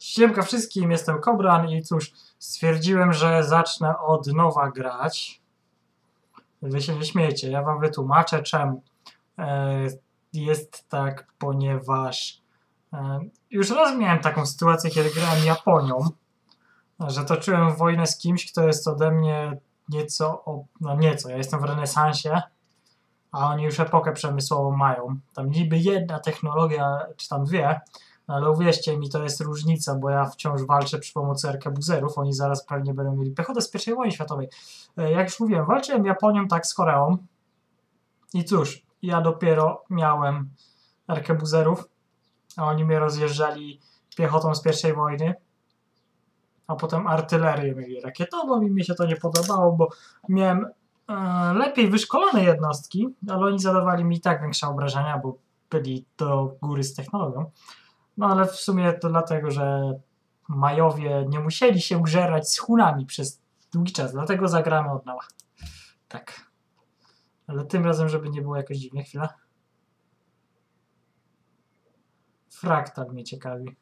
Siemka wszystkim, jestem Kobran i cóż, stwierdziłem, że zacznę od nowa grać. Wy się nie śmiejecie, ja wam wytłumaczę czemu. Jest tak, ponieważ już raz miałem taką sytuację, kiedy grałem Japonią, że toczyłem wojnę z kimś, kto jest ode mnie nieco, ja jestem w renesansie, a oni już epokę przemysłową mają. Tam niby jedna technologia, czy tam dwie, ale uwierzcie mi, to jest różnica, bo ja wciąż walczę przy pomocy arkebuzerów, oni zaraz pewnie będą mieli pechotę z I wojny światowej. Jak już mówiłem, walczyłem Japonią, tak z Koreą. I cóż, ja dopiero miałem arkebuzerów, a oni mnie rozjeżdżali piechotą z I wojny, a potem artylerię mieli rakietową i mi się to nie podobało, bo miałem lepiej wyszkolone jednostki, ale oni zadawali mi i tak większe obrażenia, bo byli do góry z technologią. No ale w sumie to dlatego, że Majowie nie musieli się grzerać z Hunami przez długi czas, dlatego zagramy od nowa. Tak. Ale tym razem, żeby nie było jakoś dziwnie, chwila. Fraktal mnie ciekawi.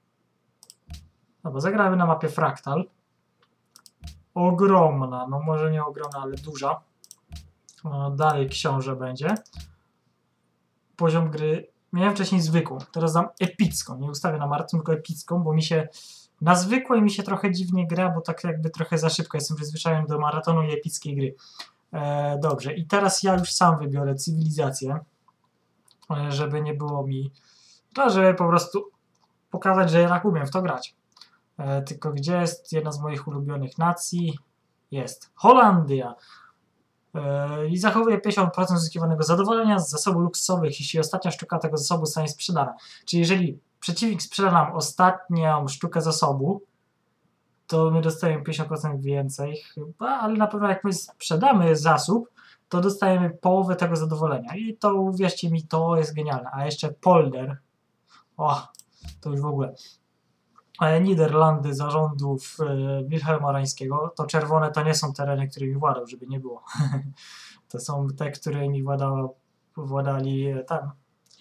No bo zagramy na mapie Fraktal. Ogromna, no może nie ogromna, ale duża. No, dalej książę będzie. Poziom gry miałem wcześniej zwykłą, teraz dam epicką. Nie ustawię na maraton, tylko epicką, bo mi się na zwykłej mi się trochę dziwnie gra, bo tak jakby trochę za szybko. Jestem przyzwyczajony do maratonu i epickiej gry. Dobrze, i teraz ja już sam wybiorę cywilizację, żeby nie było mi... No, żeby po prostu pokazać, że jednak umiem w to grać. Tylko gdzie jest jedna z moich ulubionych nacji? Jest Holandia. I zachowuje 50% uzyskiwanego zadowolenia z zasobów luksusowych, jeśli ostatnia sztuka tego zasobu zostanie sprzedana. Czyli jeżeli przeciwnik sprzeda nam ostatnią sztukę zasobu, to my dostajemy 50% więcej chyba, ale na pewno jak my sprzedamy zasób, to dostajemy połowę tego zadowolenia. I to, uwierzcie mi, to jest genialne. A jeszcze polder. O, to już w ogóle. Niderlandy zarządów Wilhelma Rańskiego, to czerwone to nie są tereny, którymi władał, żeby nie było. To są te, którymi władali tam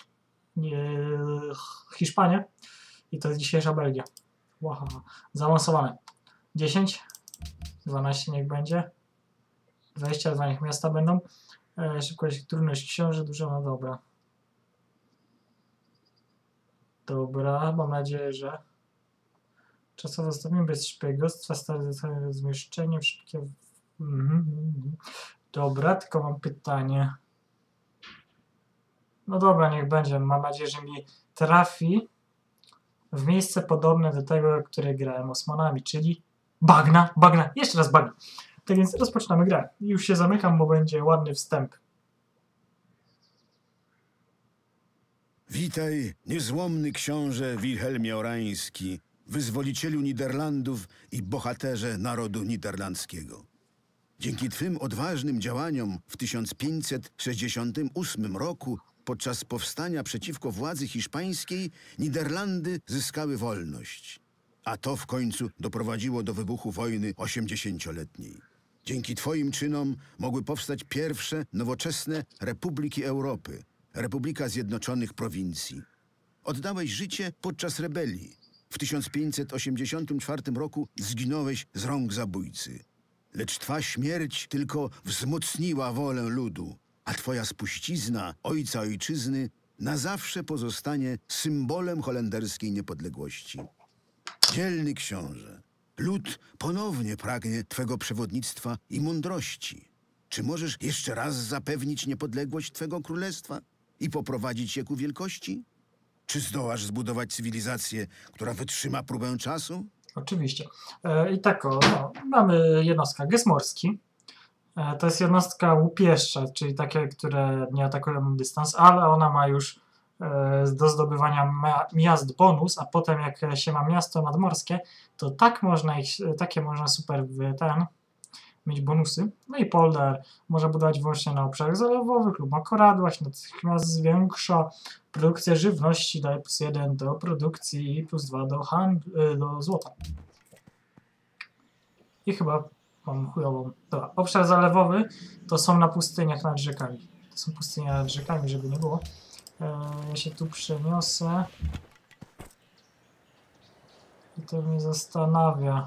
Hiszpania i to jest dzisiejsza Belgia. Wow. Zaawansowane. 10, 12 niech będzie, 22 niech miasta będą. Szybkość, trudność książę, dużo, no dobra. Dobra, mam nadzieję, że czasowo zostawimy bez szpiegostwa, stare zamieszczenie, szybkie... Dobra, tylko mam pytanie. No dobra, niech będzie. Mam nadzieję, że mi trafi w miejsce podobne do tego, które grałem Osmanami, czyli bagna. Jeszcze raz bagna. Tak więc rozpoczynamy grę. Już się zamykam, bo będzie ładny wstęp. Witaj, niezłomny książę Wilhelmie Orański, wyzwolicielu Niderlandów i bohaterze narodu niderlandzkiego. Dzięki twym odważnym działaniom w 1568 roku, podczas powstania przeciwko władzy hiszpańskiej, Niderlandy zyskały wolność. A to w końcu doprowadziło do wybuchu wojny 80-letniej. Dzięki twoim czynom mogły powstać pierwsze nowoczesne republiki Europy, Republika Zjednoczonych Prowincji. Oddałeś życie podczas rebelii. W 1584 roku zginąłeś z rąk zabójcy. Lecz twa śmierć tylko wzmocniła wolę ludu, a twoja spuścizna, ojca ojczyzny, na zawsze pozostanie symbolem holenderskiej niepodległości. Dzielny książę, lud ponownie pragnie twego przewodnictwa i mądrości. Czy możesz jeszcze raz zapewnić niepodległość twego królestwa i poprowadzić je ku wielkości? Czy zdołasz zbudować cywilizację, która wytrzyma próbę czasu? Oczywiście. I tak mamy jednostkę Gesmorski. To jest jednostka łupieszcze, czyli takie, które nie atakują na dystans, ale ona ma już do zdobywania miast bonus, a potem jak się ma miasto nadmorskie, to tak można takie można super mieć bonusy. No i polder można budować wyłącznie na obszarach zalewowych lub na koradłach, natychmiast zwiększa produkcję żywności, daje +1 do produkcji i +2 do złota. I chyba mam chujową. Dobra, obszar zalewowy to są na pustyniach nad rzekami. To są pustynie nad rzekami, żeby nie było. Ja się tu przeniosę. I to mnie zastanawia.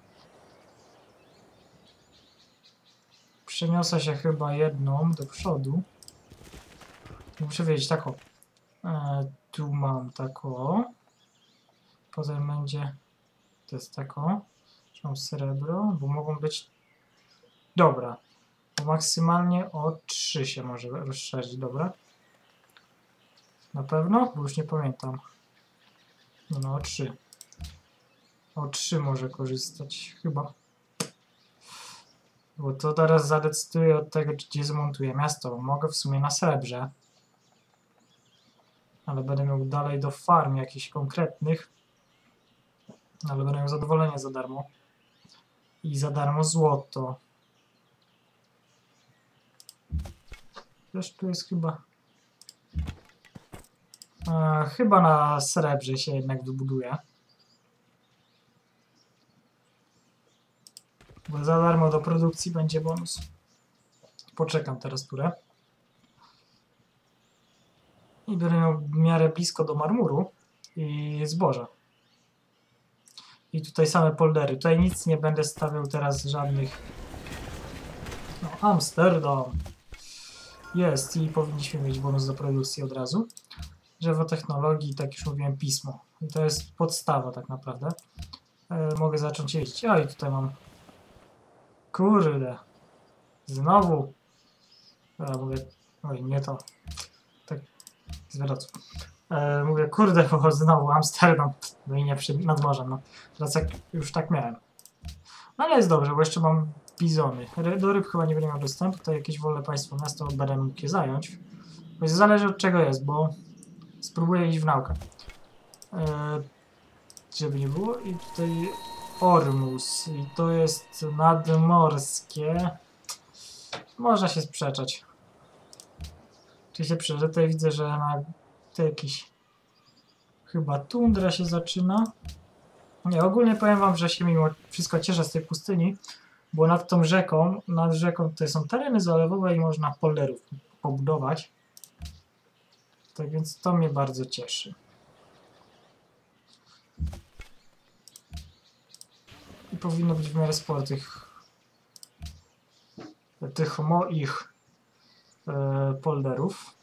Przeniosę się chyba jedną do przodu. Muszę wiedzieć taką. Tu mam taką. Potem będzie... To jest taką. Mam srebro, bo mogą być... Dobra. Bo maksymalnie o 3 się może rozszerzyć, dobra? Na pewno? Bo już nie pamiętam. No o 3. O 3 może korzystać, chyba. Bo to teraz zadecyduje od tego, gdzie zmontuję miasto. Mogę w sumie na srebrze. Ale będę miał dalej do farm jakichś konkretnych. Ale będę miał zadowolenie za darmo. I za darmo złoto. Też tu jest chyba... chyba na srebrze się jednak wybuduje. Bo za darmo do produkcji będzie bonus. Poczekam teraz turę. I będę miał w miarę blisko do marmuru i zboża. I tutaj same poldery. Tutaj nic nie będę stawiał teraz żadnych... No, Amsterdam. Jest i powinniśmy mieć bonus do produkcji od razu. Drzewo technologii, tak już mówiłem, pismo. I to jest podstawa tak naprawdę. Mogę zacząć jeździć. O, i tutaj mam... Kurde. Znowu. Mówię... Oj, nie to. Tak. Zwracam. Mówię, kurde, bo znowu Amsterdam. No i nie nad morzem. No. Teraz jak już tak miałem. No ale jest dobrze, bo jeszcze mam bizony. Do ryb chyba nie będę miał dostępu. Tutaj jakieś wolne państwo miasto będę mógł je zająć. Bo zależy od czego jest, bo spróbuję iść w naukę. Żeby nie było. I tutaj Ormus. I to jest nadmorskie. Można się sprzeczać. Czy się przeże? Tutaj widzę, że na to jakiś chyba tundra się zaczyna. Nie, ogólnie powiem wam, że się mimo wszystko cieszę z tej pustyni, bo nad tą rzeką, tutaj są tereny zalewowe i można polderów pobudować. Tak więc to mnie bardzo cieszy. I powinno być w miarę sporo tych moich polderów.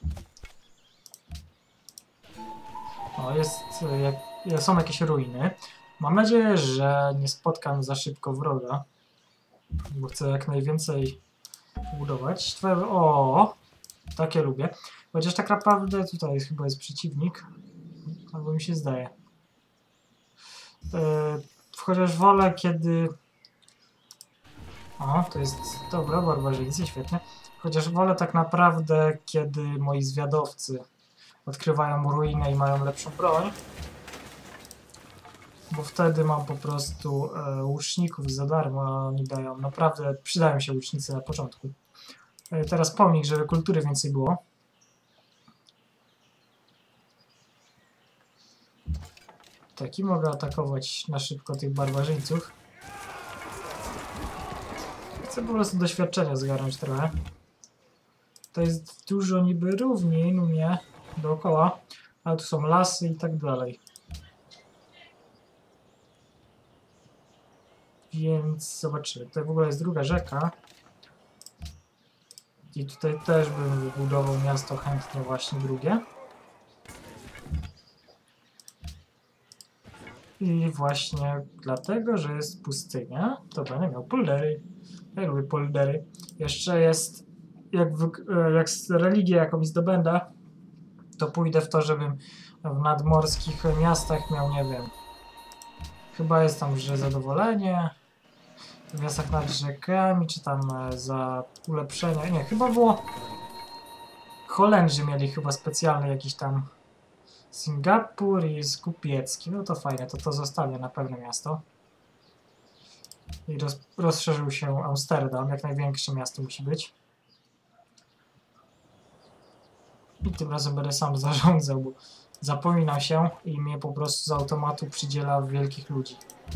O, są jakieś ruiny. Mam nadzieję, że nie spotkam za szybko wroga, bo chcę jak najwięcej budować. O, takie lubię. Chociaż tak naprawdę tutaj chyba jest przeciwnik, albo mi się zdaje. Chociaż wolę, kiedy... O, to jest... Dobra, barbarzyńcy, świetnie. Chociaż wolę tak naprawdę, kiedy moi zwiadowcy odkrywają ruinę i mają lepszą broń. Bo wtedy mam po prostu łuczników za darmo, a oni dają... Naprawdę przydają się łucznicy na początku. Teraz pomnik, żeby kultury więcej było. Tak, i mogę atakować na szybko tych barbarzyńców. Chcę po prostu doświadczenia zgarnąć trochę. To jest dużo niby równin u mnie dookoła, ale tu są lasy i tak dalej. Więc zobaczymy. Tutaj w ogóle jest druga rzeka. I tutaj też bym wybudował miasto chętnie właśnie drugie. I właśnie dlatego, że jest pustynia, to będę miał poldery. Ja lubię poldery. Jeszcze jest, jak religię jakąś zdobędę, to pójdę w to, żebym w nadmorskich miastach miał, nie wiem, chyba jest tam, że zadowolenie, w miastach nad rzekami, czy tam za ulepszenia, nie, chyba było, Holendrzy mieli chyba specjalny jakiś tam Singapur i Skupiecki, no to fajne, to zostawię na pewne miasto. I rozszerzył się Amsterdam, jak największe miasto musi być. I tym razem będę sam zarządzał, bo zapominam się i mnie po prostu z automatu przydziela wielkich ludzi.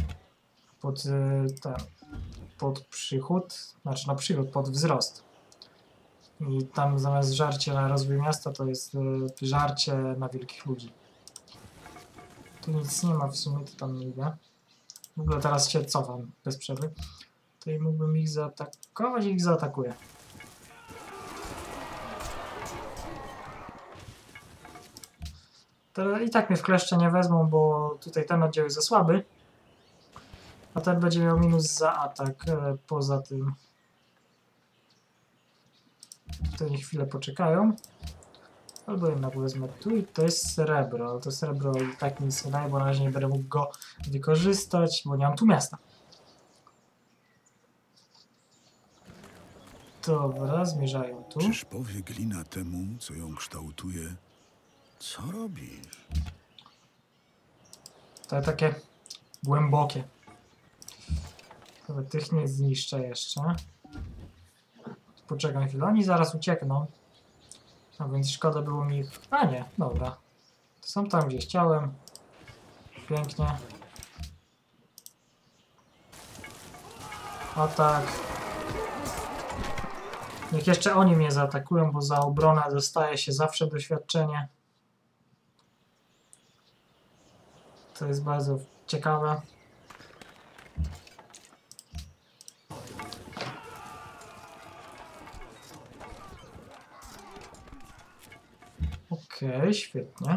Pod przychód, znaczy na przychód, pod wzrost. I tam zamiast żarcie na rozwój miasta, to jest żarcie na wielkich ludzi. Tu nic nie ma w sumie, to tam nie idę. W ogóle teraz się cofam bez przerwy. Tutaj mógłbym ich zaatakować i ich zaatakuję. I tak mnie w kleszcze nie wezmą, bo tutaj ten oddział jest za słaby. A ten będzie miał minus za atak. Poza tym tutaj niech chwilę poczekają. Albo jednak wezmę tu i to jest srebro. Ale to srebro i tak nic nie daje, bo na razie nie będę mógł go wykorzystać, bo nie mam tu miasta. Dobra, zmierzają tu. Czyż powie glina temu, co ją kształtuje? Co robisz? To takie głębokie. Nawet tych nie zniszczę jeszcze. Poczekam chwilę, oni zaraz uciekną. A więc szkoda było mi ich... A nie, dobra. To są tam, gdzie chciałem. Pięknie. O tak. Niech jeszcze oni mnie zaatakują, bo za obronę dostaje się zawsze doświadczenie. To jest bardzo ciekawe. Okej, świetnie.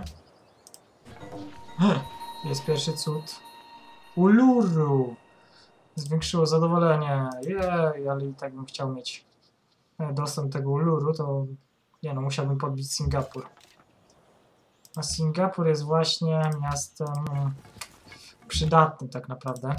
Jest pierwszy cud. Uluru! Zwiększyło zadowolenie. Jej, ale i tak bym chciał mieć dostęp do tego Uluru, to nie no, musiałbym podbić Singapur. A Singapur jest właśnie miastem przydatnym tak naprawdę.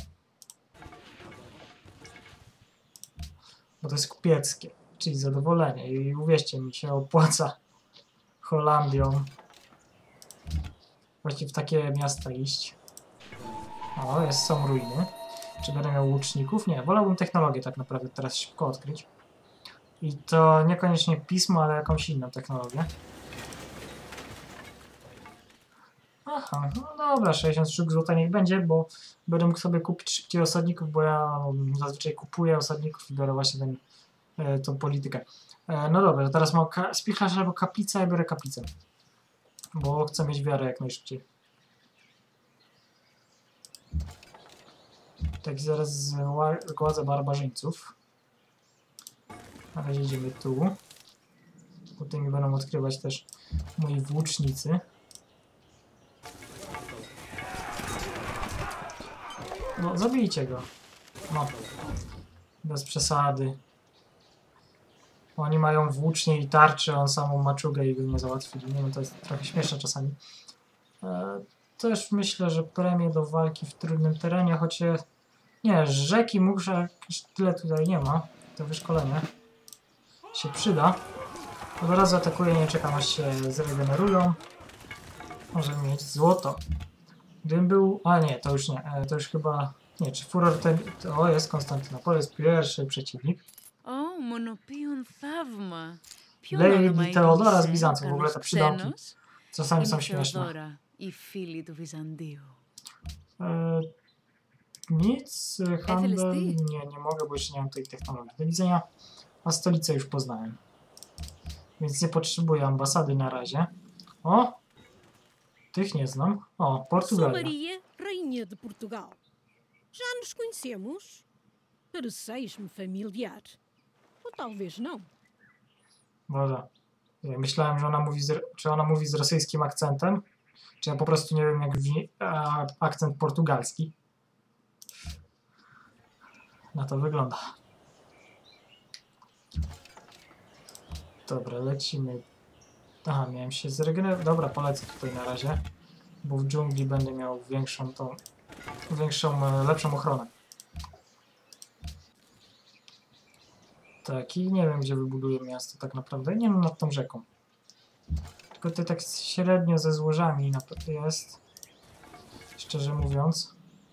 Bo to jest kupieckie, czyli zadowolenie. I uwierzcie mi, się opłaca Holandią właśnie w takie miasta iść. O, są ruiny. Czy będę miał łuczników? Nie, wolałbym technologię tak naprawdę teraz szybko odkryć. I to niekoniecznie pismo, ale jakąś inną technologię. Aha, no dobra, 60 sztuk złota niech będzie, bo będę mógł sobie kupić szybciej osadników, bo ja zazwyczaj kupuję osadników i biorę właśnie tą politykę. No dobra, teraz mam spichlarz albo kaplicę, ja biorę kaplicę. Bo chcę mieć wiarę jak najszybciej. Tak, zaraz zgładzę barbarzyńców. Na razie idziemy tu. Tutaj mi będą odkrywać też moi włócznicy. No, zabijcie go. No. Bez przesady. Oni mają włócznie i tarczę, on samą maczugę i go nie załatwili. Nie wiem, to jest trochę śmieszne czasami. Też myślę, że premię do walki w trudnym terenie, choć nie, rzeki muszę, tyle tutaj nie ma. To wyszkolenie się przyda. Od razu atakuję, nie czekam aż się zregenerują. Możemy mieć złoto. Gdybym był... A nie, to już nie. To już chyba... Nie, czy furor ten... O, jest Konstantynopol, jest pierwszy przeciwnik. O, monopion thawma. Lady Teodora z Bizancjum. W ogóle te przydomki czasami są śmieszne. Nic, handel... Nie mogę, bo jeszcze nie mam tej technologii. Do widzenia. A stolicę już poznałem. Więc nie potrzebuję ambasady na razie. O! Tych nie znam. O, Portugalia. Maria, rainha de Portugal. Já nos conhecemos? Pareceis-me familiar. Ou talvez não. Dobra. Myślałem, że ona mówi z rosyjskim akcentem. Czy ja po prostu nie wiem, jak akcent portugalski. Na to wygląda. Dobra, lecimy. Aha, miałem się zregenerować. Dobra, polecę tutaj na razie. Bo w dżungli będę miał lepszą ochronę. Tak, i nie wiem, gdzie wybuduję miasto tak naprawdę. Nie wiem, nad tą rzeką. Tylko tutaj tak średnio ze złożami jest. Szczerze mówiąc.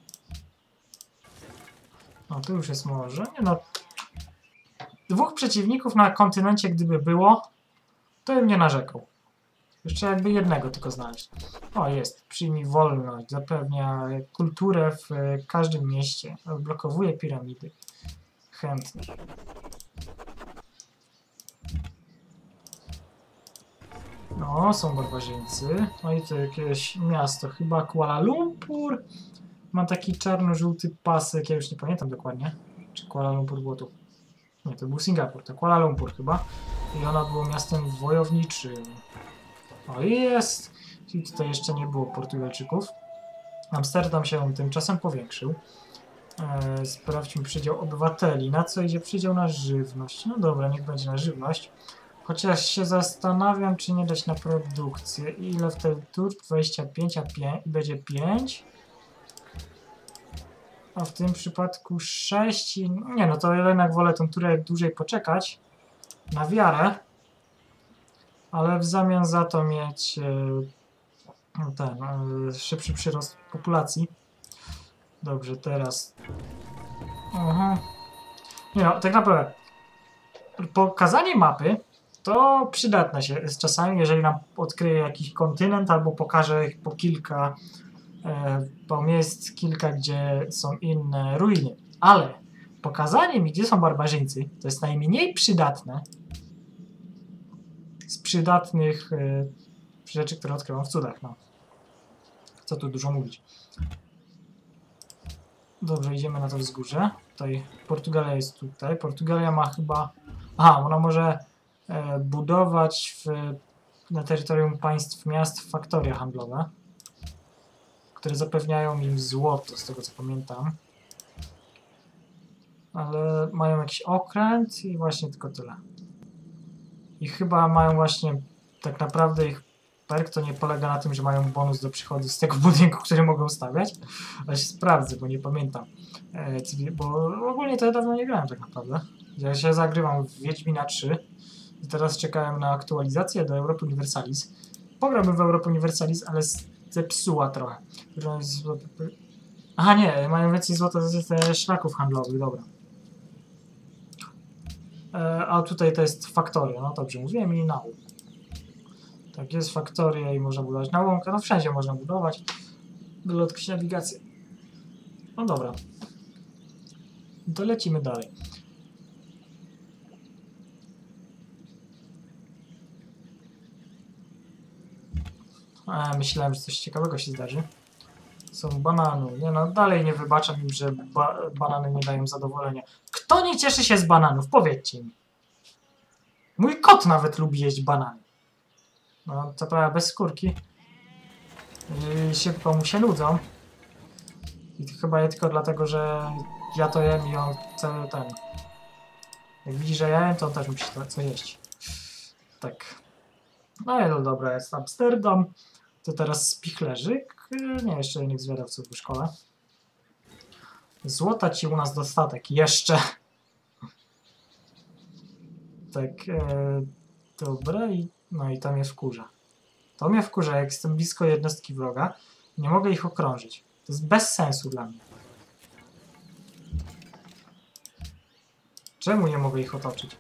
O, tu już jest morze. Nie no. Dwóch przeciwników na kontynencie, gdyby było, to bym nie narzekał. Jeszcze jakby jednego tylko znaleźć. O, jest. Przyjmij wolność. Zapewnia kulturę w każdym mieście. Odblokowuje piramidy. Chętnie. No, są barbarzyńcy. No i to jakieś miasto. Chyba Kuala Lumpur. ma taki czarno-żółty pasek, ja już nie pamiętam dokładnie, czy Kuala Lumpur było tu. Nie, to był Singapur, to Kuala Lumpur chyba. I ona było miastem wojowniczym. O, jest! I tutaj jeszcze nie było Portugalczyków. Amsterdam się tymczasem powiększył. Sprawdźmy przydział obywateli. Na co idzie przydział? Na żywność. No dobra, niech będzie na żywność. Chociaż się zastanawiam, czy nie dać na produkcję. Ile wtedy tu? 25, a będzie 5. A w tym przypadku 6. Nie, no to jednak wolę tą turę dłużej poczekać. Na wiarę. Ale w zamian za to mieć szybszy przyrost populacji. Dobrze, teraz... Nie no, tak naprawdę pokazanie mapy to przydatne się jest czasami, jeżeli nam odkryje jakiś kontynent albo pokaże po kilka miejsc, kilka, gdzie są inne ruiny. Ale pokazanie mi, gdzie są barbarzyńcy, to jest najmniej przydatne z przydatnych rzeczy, które odkrywam w cudach. No. Co tu dużo mówić. Dobrze, idziemy na to wzgórze. Tutaj Portugalia jest tutaj. Portugalia ma chyba... Aha, ona może budować na terytorium państw miast faktorie handlowe, które zapewniają im złoto, z tego co pamiętam. Ale mają jakiś okręt i właśnie tylko tyle. I chyba mają właśnie, tak naprawdę ich perk to nie polega na tym, że mają bonus do przychodu z tego budynku, który mogą stawiać. Ale się sprawdzę, bo nie pamiętam. Bo ogólnie to ja dawno nie grałem tak naprawdę. Ja się zagrywam w Wiedźmina 3 i teraz czekałem na aktualizację do Europy Universalis. Pograłbym w Europę Universalis, ale zepsuła trochę. Aha nie, mają więcej złota ze szlaków handlowych, dobra. A tutaj to jest faktoria, no dobrze, mówiłem i na łuk. Tak, jest faktoria i można budować na łąkę, no wszędzie można budować. Byle odkryć nawigację. No dobra. To lecimy dalej. Myślałem, że coś ciekawego się zdarzy. Są banany. Nie no, dalej nie wybaczam im, że banany nie dają zadowolenia. Kto nie cieszy się z bananów? Powiedzcie mi. Mój kot nawet lubi jeść banany. No, co prawda bez skórki. I szybko mu się nudzą. I to chyba je tylko dlatego, że ja to jem i on cały ten... Jak widzi, że ja jem, to on też musi to co jeść. Tak. No i no dobra, jest Amsterdam. To teraz spichlerzyk. Nie, jeszcze innych zwiadowców w szkole. Złota ci u nas dostatek. Jeszcze. Tak. Dobra. No i to mnie wkurza. To mnie wkurza, jak jestem blisko jednostki wroga. Nie mogę ich okrążyć. To jest bez sensu dla mnie. Czemu nie mogę ich otoczyć?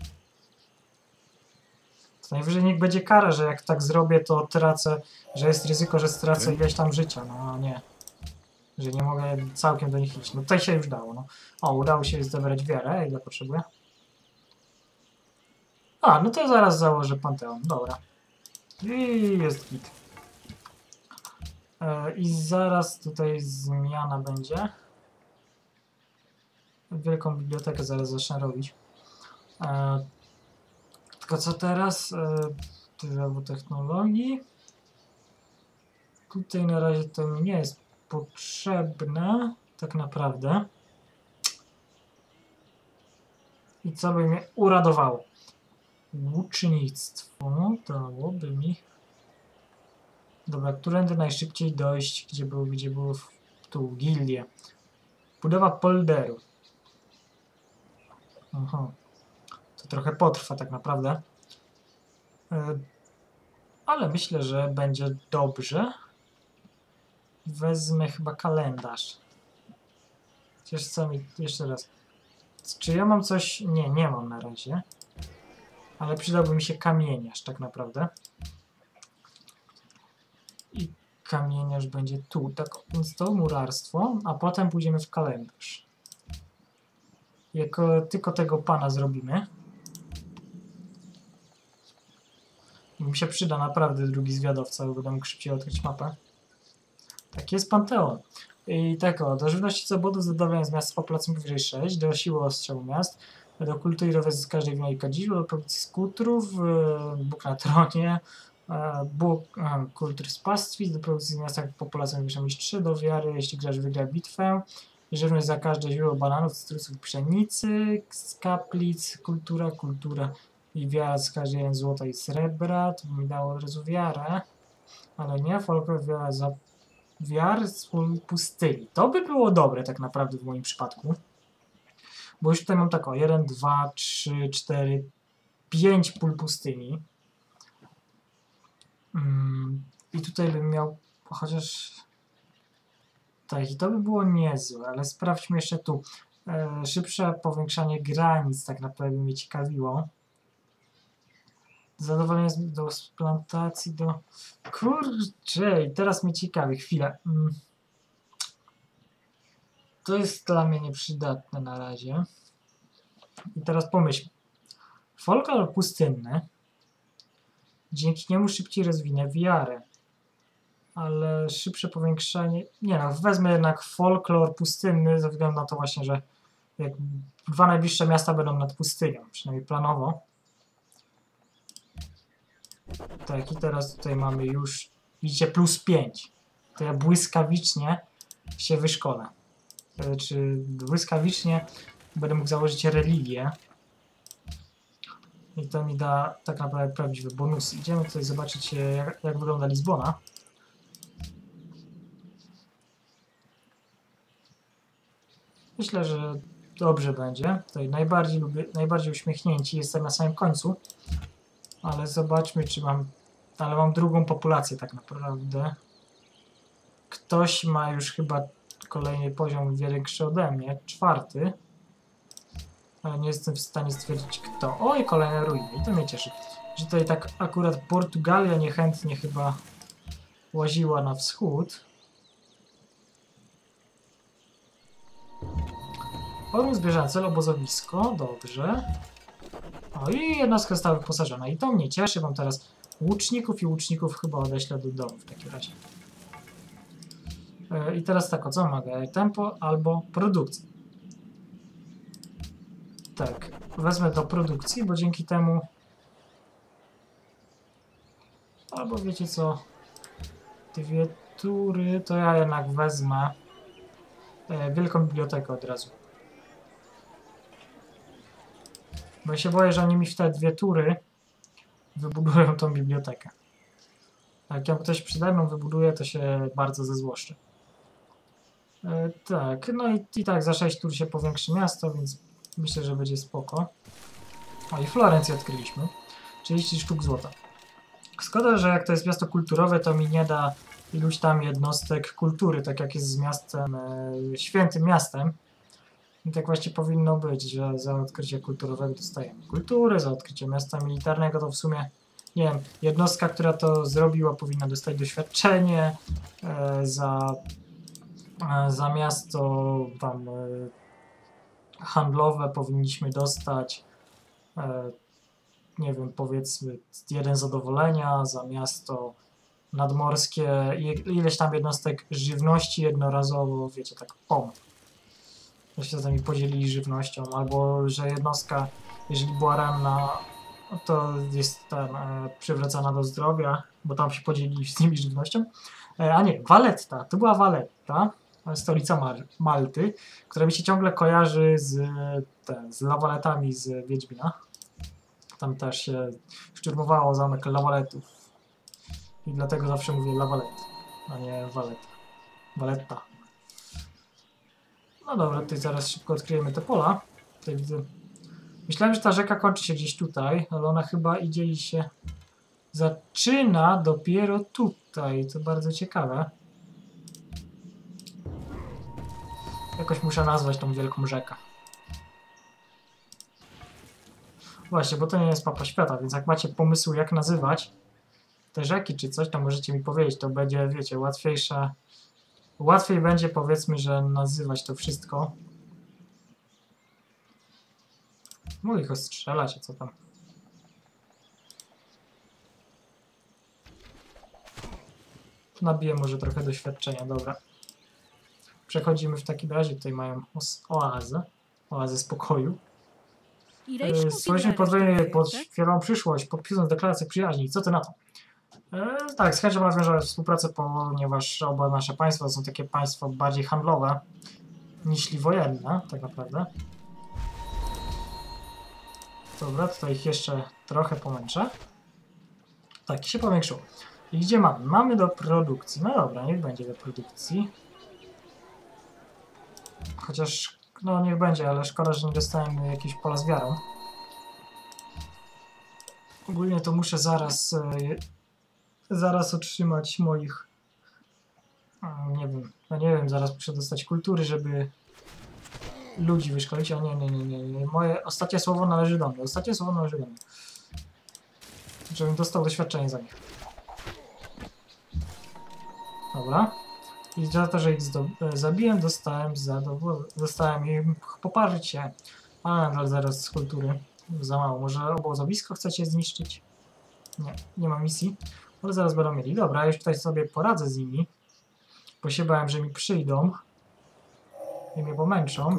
To najwyżej niech będzie kara, że jak tak zrobię, to tracę, że jest ryzyko, że stracę ileś tam życia. No nie. Że nie mogę całkiem do nich iść. No tutaj się już dało. No. O, udało się zebrać wiarę. Ile potrzebuję? A, no to zaraz założę Panteon. Dobra. I jest git. I zaraz tutaj zmiana będzie. Wielką bibliotekę zaraz zacznę robić. Tylko co teraz? Drzewo technologii. Tutaj na razie to mi nie jest potrzebne. Tak naprawdę. I co by mnie uradowało? Łucznictwo dałoby mi... Dobra, którędy najszybciej dojść, gdzie było tu gildie. Budowa polderu. Aha. To trochę potrwa tak naprawdę. Ale myślę, że będzie dobrze. Wezmę chyba kalendarz. Chociaż co mi... Jeszcze raz. Czy ja mam coś... Nie, nie mam na razie. Ale przydałby mi się kamieniarz tak naprawdę. I kamieniarz będzie tu. Tak, więc to murarstwo, a potem pójdziemy w kalendarz. Jak tylko tego pana zrobimy. Mi się przyda naprawdę drugi zwiadowca, bo będę mógł szybciej odkryć mapę. Tak jest Panteon. I tak o, do żywności zawodów dodawiając z miast z populacją powyżej 6, do siły ostrzału miast, do kultury rowezu z każdej winy i kadziru, do produkcji skutrów, Bóg na tronie, kultur z pastwisk, do produkcji w miastach populacją powyżej niż 3, do wiary, jeśli gracz wygra bitwę, żywność za każde źródło bananów, cytrusów, pszenicy, z kaplic, kultura i wiara z każdej złota i srebra, to by mi dało od razu wiarę, ale nie, folklor, wiara za wiar z pustyni. To by było dobre tak naprawdę w moim przypadku. Bo już tutaj mam tak o 1, 2, 3, 4, 5 pól pustyni. I tutaj bym miał chociaż... Tak, i to by było niezłe, ale sprawdźmy jeszcze tu. Szybsze powiększanie granic tak naprawdę mnie ciekawiło. Zadowolenie do plantacji, do... Kurczę, i teraz mnie ciekawi, chwilę. To jest dla mnie nieprzydatne na razie. I teraz pomyśl. Folklor pustynny. Dzięki niemu szybciej rozwinę wiarę. Ale szybsze powiększanie... Nie no, wezmę jednak folklor pustynny, ze względu na to właśnie, że jak 2 najbliższe miasta będą nad pustynią, przynajmniej planowo. Tak, i teraz tutaj mamy już, widzicie, +5. To ja błyskawicznie się wyszkolę. Czy błyskawicznie będę mógł założyć religię. I to mi da tak naprawdę prawdziwy bonus. Idziemy tutaj zobaczyć, jak wygląda Lizbona. Myślę, że dobrze będzie. Tutaj najbardziej uśmiechnięci jestem na samym końcu. Ale zobaczmy, czy mam... Ale mam drugą populację tak naprawdę. Ktoś ma już chyba kolejny poziom większy ode mnie, 4. Ale nie jestem w stanie stwierdzić kto. Oj, kolejne ruiny. I to mnie cieszy. Że tutaj tak akurat Portugalia niechętnie chyba łaziła na wschód. Forum zwierzęce, obozowisko. Dobrze. O, i jednostka została wyposażona. I to mnie cieszy. Mam teraz łuczników i łuczników chyba odeślę do domu w takim razie. I teraz tak, o co wymaga? Tempo albo produkcja. Tak, wezmę do produkcji, bo dzięki temu... Albo wiecie co? 2 tury, to ja jednak wezmę wielką bibliotekę od razu. Bo ja się boję, że oni mi w te 2 tury wybudują tą bibliotekę. A jak ją ktoś przede mną wybuduje, to się bardzo zezłoszczę. Tak, no i tak za 6 tur się powiększy miasto, więc myślę, że będzie spoko. O, i Florencję odkryliśmy. 30 sztuk złota. Szkoda, że jak to jest miasto kulturowe, to mi nie da iluś tam jednostek kultury, tak jak jest z miastem, świętym miastem. I tak właśnie powinno być, że za odkrycie kulturowego dostajemy kulturę, za odkrycie miasta militarnego to w sumie, nie wiem, jednostka, która to zrobiła, powinna dostać doświadczenie, za miasto tam handlowe powinniśmy dostać, nie wiem, powiedzmy 1 zadowolenia, za miasto nadmorskie ileś tam jednostek żywności jednorazowo, wiecie, tak że się z nami podzielili żywnością, albo że jednostka, jeżeli była ranna, to jest tam przywracana do zdrowia, bo tam się podzielili z nimi żywnością. A nie, Valletta, to była Valletta, stolica Malty, która mi się ciągle kojarzy z lawaletami z Wiedźmina. Tam też się szturmowało zamek lawaletów. I dlatego zawsze mówię lawalet, a nie Valletta. No dobra, tutaj zaraz szybko odkryjemy te pola. Tutaj widzę. Myślałem, że ta rzeka kończy się gdzieś tutaj, ale ona chyba idzie i się zaczyna dopiero tutaj. To bardzo ciekawe. Jakoś muszę nazwać tą wielką rzekę. Właśnie, bo to nie jest mapa świata, więc jak macie pomysł, jak nazywać te rzeki czy coś, to możecie mi powiedzieć. To będzie, wiecie, łatwiejsze. Łatwiej będzie, powiedzmy, że nazywać to wszystko. Mogę ich ostrzelać, a co tam? Nabiję może trochę doświadczenia, dobra. Przechodzimy w takim razie, tutaj mają oazę spokoju. Irei Społecznie considerar pozwolenie esta pod oferta? świetlą przyszłość, podpisując deklarację przyjaźni. Co ty na to? Tak, z chęcią nawiążę współpracę, ponieważ oba nasze państwa są takie państwa bardziej handlowe niż wojenne, tak naprawdę. Dobra, tutaj ich jeszcze trochę pomęczę. Tak, się powiększyło. I gdzie mamy? Mamy do produkcji. No dobra, niech będzie do produkcji. Chociaż, no niech będzie, ale szkoda, że nie dostałem jakiegoś pola z wiarą. Ogólnie to muszę zaraz otrzymać moich... nie wiem, zaraz muszę dostać kultury, żeby ludzi wyszkolić. O nie. Moje ostatnie słowo należy do mnie. Żebym dostał doświadczenie za nich. Dobra. I za to, że ich zabiłem, dostałem im poparcie. Ale zaraz z kultury. Za mało. Może obozowisko chcecie zniszczyć? Nie ma misji. Ale zaraz będą mieli. Dobra, już tutaj sobie poradzę z nimi. Bo się bałem, że mi przyjdą. I mnie pomęczą.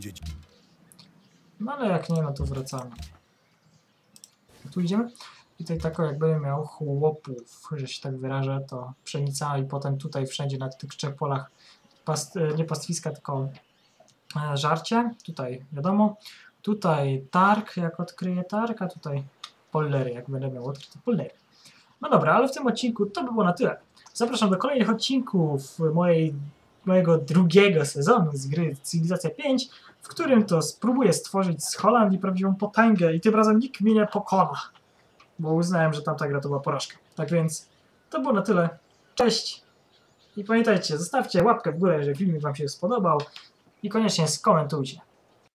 No ale jak nie, no to wracamy. Tu idziemy? I tutaj tak jak będę miał chłopów, że się tak wyrażę, to pszenica i potem tutaj wszędzie na tych 3 polach nie pastwiska, tylko żarcie. Tutaj wiadomo. Tutaj targ, jak odkryję targ, a tutaj pollery, jak będę miał odkryte pollery. No dobra, ale w tym odcinku to by było na tyle. Zapraszam do kolejnych odcinków mojego drugiego sezonu z gry Cywilizacja 5, w którym to spróbuję stworzyć z Holandii prawdziwą potęgę i tym razem nikt mnie nie pokona, bo uznałem, że tamta gra to była porażka. Tak więc to było na tyle. Cześć! I pamiętajcie, zostawcie łapkę w górę, jeżeli filmik wam się spodobał i koniecznie skomentujcie.